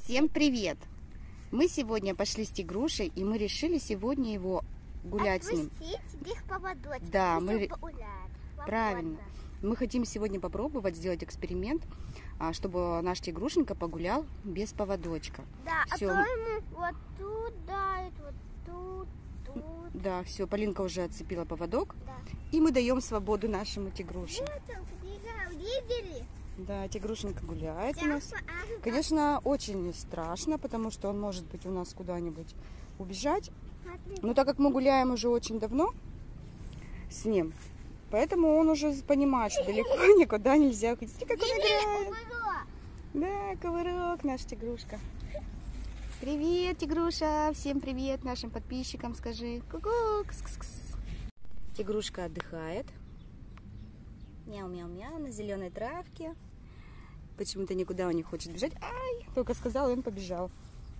Всем привет! Мы сегодня пошли с Тигрушей, и мы решили сегодня его гулять с ним. Их поводочек. Да, правильно. Мы хотим сегодня попробовать сделать эксперимент, чтобы наш Тигрушенька погулял без поводочка. Да, Всё. а то ему вот тут дают, вот тут. Да, все, Полинка уже отцепила поводок, Да. и мы даем свободу нашему Тигруше. Вот он, книга, видели? Да, Тигрушенька гуляет у нас. Конечно, очень страшно, потому что он может быть у нас куда-нибудь убежать. Но так как мы гуляем уже очень давно с ним, поэтому он уже понимает, что далеко никуда нельзя уходить. Смотри, как он играет. Да, ковырок наш Тигрушка. Привет, Тигруша! Всем привет нашим подписчикам, скажи. Ку-ку, кс-кс-кс. Тигрушка отдыхает. Мяу-мяу-мяу на зеленой травке. Почему-то никуда он не хочет бежать. Ай! Только сказал, и он побежал.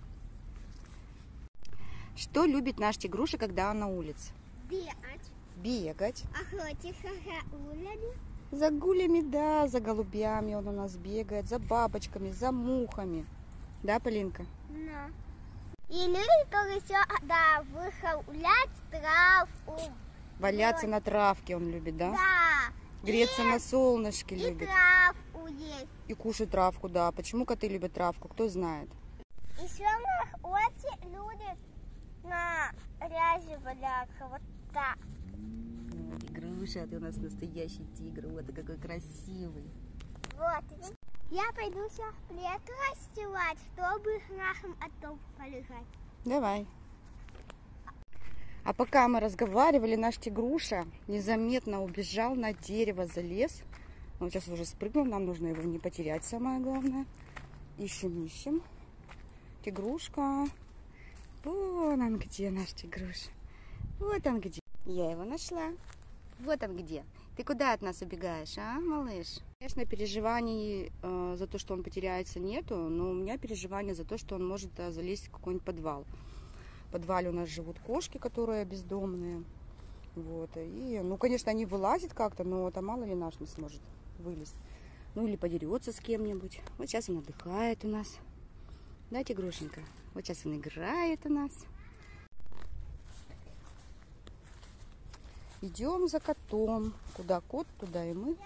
Что любит наш Тигруша, когда он на улице? Бегать. Бегать. Охотиться за улями. За гулями, да, за голубями он у нас бегает, за бабочками, за мухами. Да, Полинка? Да. И люди тоже все, да, выход гулять травку. Валяться на травке он любит, да? Да. Греться на солнышке И любит. травку есть. И кушать травку, да. Почему коты любят травку, кто знает? Еще на охоте люди на грязи валяться. Вот так. Тигруша, ты у нас настоящий тигр. Вот ты какой красивый. Вот. Я пойду сейчас плед расстилать, чтобы с нашим отцом полежать. Давай. А пока мы разговаривали, наш Тигруша незаметно убежал на дерево, залез. Он сейчас уже спрыгнул, нам нужно его не потерять, самое главное. Ищем. Тигрушка. Вон он где, наш Тигруша. Вот он где. Я его нашла. Вот он где. Ты куда от нас убегаешь, а, малыш? Конечно, переживаний за то, что он потеряется, нету, но у меня переживания за то, что он может залезть в какой-нибудь подвал. В подвале у нас живут кошки, которые бездомные. Вот. И, ну, конечно, они вылазят как-то, но там мало ли наш не сможет вылезть. Ну, или подерется с кем-нибудь. Вот сейчас он отдыхает у нас. Да, Тигрушенька? Вот сейчас он играет у нас. Идем за котом. Куда кот, туда и мы.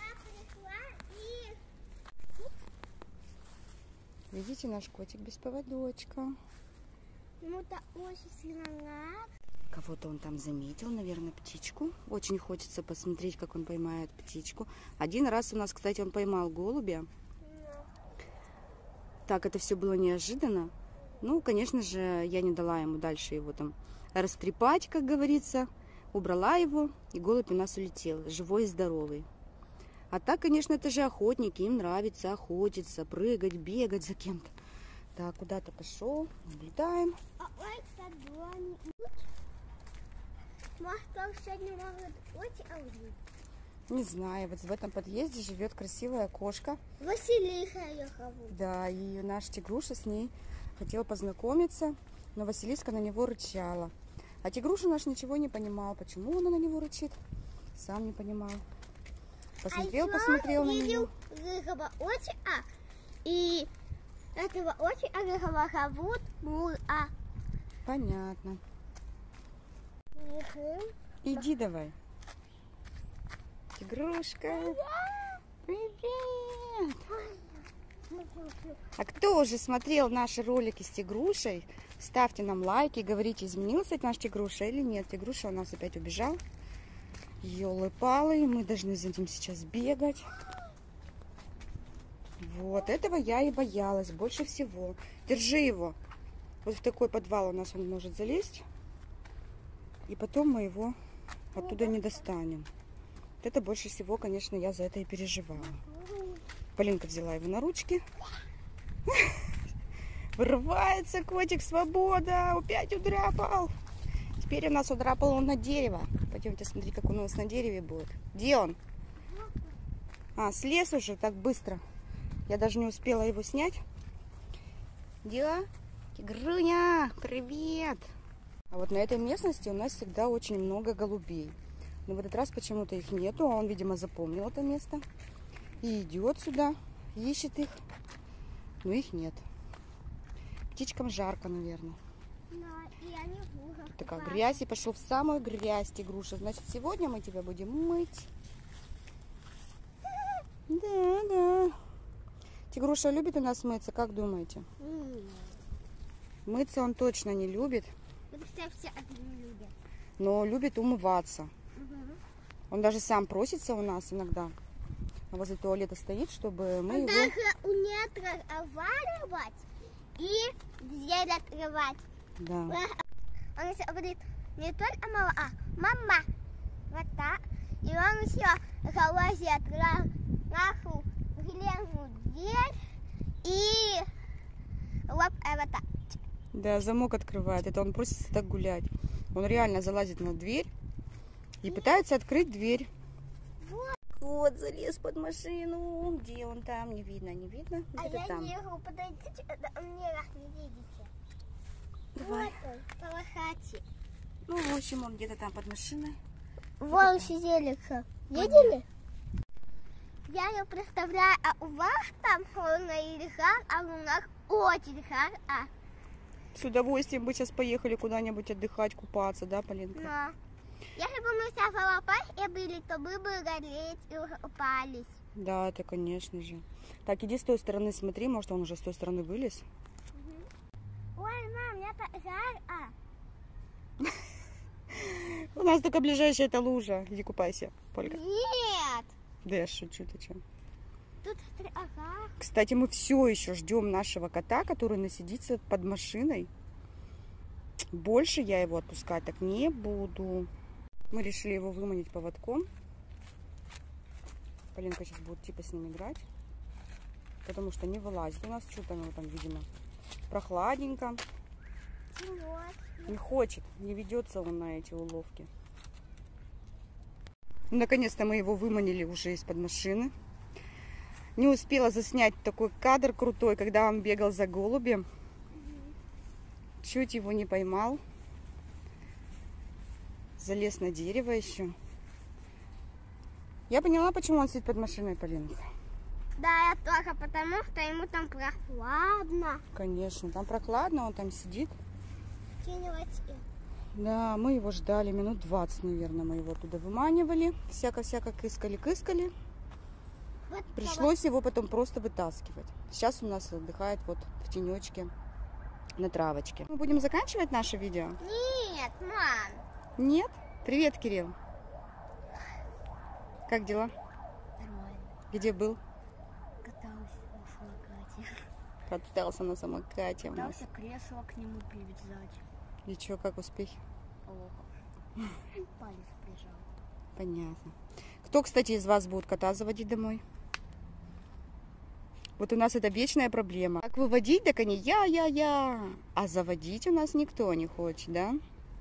Видите, наш котик без поводочка. Ему-то очень сильно надо. Кого-то он там заметил, наверное, птичку. Очень хочется посмотреть, как он поймает птичку. Один раз у нас, кстати, он поймал голубя. Так, это все было неожиданно. Ну, конечно же, я не дала ему дальше его там растрепать, как говорится. Убрала его, и голубь у нас улетел, живой и здоровый. А так, конечно, это же охотники, им нравится охотиться, прыгать, бегать за кем-то. Так, куда-то пошел, наблюдаем. А это дома. Может, он сегодня может очень аудить. Не знаю, вот в этом подъезде живет красивая кошка. Василиса ее зовут. Да, и наш Тигруша с ней хотел познакомиться, но Василиска на него рычала. А Тигруша наш ничего не понимал, почему она на него рычит, сам не понимал. Посмотрел на нее. И этого очень зовут Мура. Понятно. Иди давай. Тигрушка. Привет. А кто уже смотрел наши ролики с Тигрушей, ставьте нам лайки, говорите, изменился наш Тигруша или нет. Тигруша у нас опять убежал. Ёлы-палы, мы должны за ним сейчас бегать. Вот, этого я и боялась больше всего. Держи его. Вот в такой подвал у нас он может залезть. И потом мы его оттуда не достанем. Вот это больше всего, конечно, я за это и переживала. Полинка взяла его на ручки. Вырывается котик, свобода. Опять удрапал. Теперь у нас удрапал он на дерево. Пойдемте смотреть, как он у нас на дереве будет. Где он? А, слез уже так быстро. Я даже не успела его снять. Где? Тигруня, привет! А вот на этой местности у нас всегда очень много голубей. Но в этот раз почему-то их нету. А он, видимо, запомнил это место. И идет сюда, ищет их. Но их нет. птичкам жарко, наверное. Да, и они в лужах Такая купаются. грязь, и пошел в самую грязь, Тигруша. Значит, сегодня мы тебя будем мыть. Да, да. Тигруша любит у нас мыться, как думаете? Мыться он точно не любит, Это все одни люди. но любит умываться. Мгм. Он даже сам просится у нас иногда. Возле туалета стоит, чтобы мы Он его... даже умеет разговаривать и дверь открывать. Да. Он еще говорит не только мама, а мама. Вот так. И он еще залазит нашу главную дверь и вот так. Да, замок открывает. Это он просится так гулять. Он реально залазит на дверь и пытается открыть дверь. Вот залез под машину. Где он там? Не видно, не видно. А Где-то я там. ехал, подойдите, мне раз не видите. Давай. Вот он, полохати. Ну, в общем, он где-то там под машиной. Вон сидели. Видели? Я не представляю, а у вас там холодно или как, а у нас очень жарко. С удовольствием бы сейчас поехали куда-нибудь отдыхать, купаться, да, Полинка? Но если бы мы сейчас в Алапахе были, то мы бы гореть и уже упались. Да, это конечно же. Так, иди с той стороны смотри, может он уже с той стороны вылез. Ой, мам, мне так жарко. У нас только ближайшая эта лужа. Иди купайся, Полька. Нет, Да я шучу, ты что? тут ага. Кстати, мы все еще ждем нашего кота, который насидится под машиной. Больше я его отпускать так не буду. Мы решили его выманить поводком. Полинка сейчас будет типа с ним играть. Потому что не вылазит у нас. Что-то оно там, видимо, прохладненько. Вот. Не хочет, не ведется он на эти уловки. Наконец-то мы его выманили уже из-под машины. Не успела заснять такой кадр крутой, когда он бегал за голубем. Чуть его не поймал. Залез на дерево еще. Я поняла, почему он сидит под машиной, Полинка. Да, я только потому, что ему там прохладно. Конечно, там прохладно, он там сидит. Кинь. Да, мы его ждали минут 20, наверное, мы его оттуда выманивали. Всяко-всяко кыскали. Вот Пришлось его потом просто вытаскивать. Сейчас у нас отдыхает вот в тенечке на травочке. Мы будем заканчивать наше видео? Нет, мам. Нет? Привет, Кирилл. Как дела? Нормально. Где был? Катался на самокате. Катался на самокате у нас. Пытался кресло к нему привязать. И что, как успехи? Плохо. Палец прижал. Понятно. Кто, кстати, из вас будет кота заводить домой? Вот у нас это вечная проблема. Как выводить, так они я. А заводить у нас никто не хочет, да?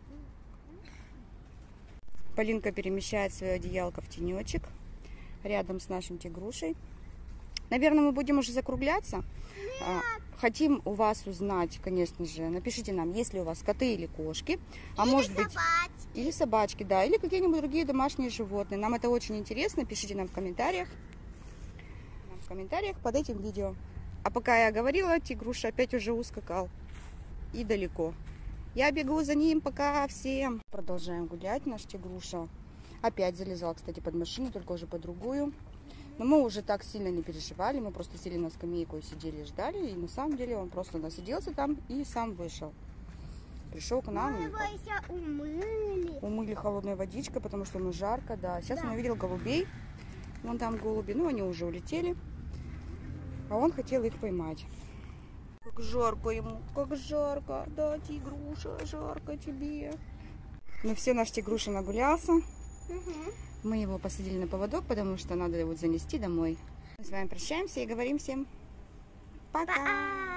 Полинка перемещает свое одеялко в тенечек рядом с нашим тигрушей. Наверное, мы будем уже закругляться. Хотим у вас узнать, конечно же, напишите нам, есть ли у вас коты или кошки, а Или может быть собачки. или собачки, да, или какие-нибудь другие домашние животные. Нам это очень интересно, пишите нам в комментариях. Под этим видео. А пока я говорила, тигруша опять уже ускакал и далеко. Я бегу за ним, пока всем. Продолжаем гулять, наш тигруша. Опять залезал, кстати, под машину, только уже по другую. Но мы уже так сильно не переживали, мы просто сели на скамейку и сидели и ждали. И на самом деле он просто насиделся там и сам вышел. Пришел к нам. Мы его еще умыли. Умыли холодной водичкой, потому что ему жарко, да. Сейчас он увидел голубей. Вон там голуби, ну они уже улетели. А он хотел их поймать. Как жарко ему, как жарко. Да, тигруша, жарко тебе. Ну все, наш тигруша нагулялся. Мы его посадили на поводок, потому что надо его занести домой. Мы с вами прощаемся и говорим всем пока.